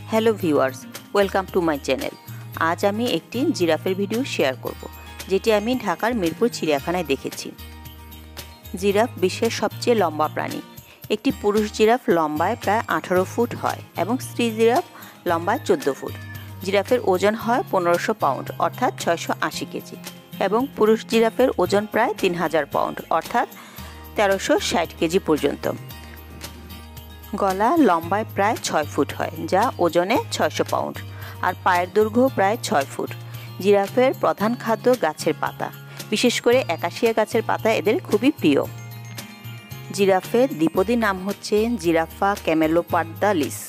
Hello viewers, welcome to my channel. আজ আমি একটি জিরাফের ভিডিও শেয়ার করব, যেটি আমি ঢাকার মিরপুর চিড়িয়াখানায় দেখেছি। জিরাফ বিশ্বের সবচেয়ে লম্বা প্রাণী। একটি পুরুষ জিরাফ লম্বায় প্রায় 18 ফুট হয় এবং স্ত্রী জিরাফ লম্বায় 14 ফুট। জিরাফের ওজন হয় 1500 পাউন্ড অর্থাৎ 680 কেজি এবং পুরুষ জিরাফের ওজন প্রায় 3000 পাউন্ড অর্থাৎ 1360 কেজি পর্যন্ত। গলা লম্বায় প্রায় 6 ফুট হয়, যা ওজনে 600 পাউন্ড, আর পায়ের দৈর্ঘ্য প্রায় 6 ফুট। জিরাফের প্রধান খাদ্য গাছের পাতা, বিশেষ করে একাশিয়া গাছের পাতা এদের খুবই প্রিয়। জিরাফের দ্বিপদী নাম হচ্ছে জিরাফা ক্যামেলোপার্দালিস।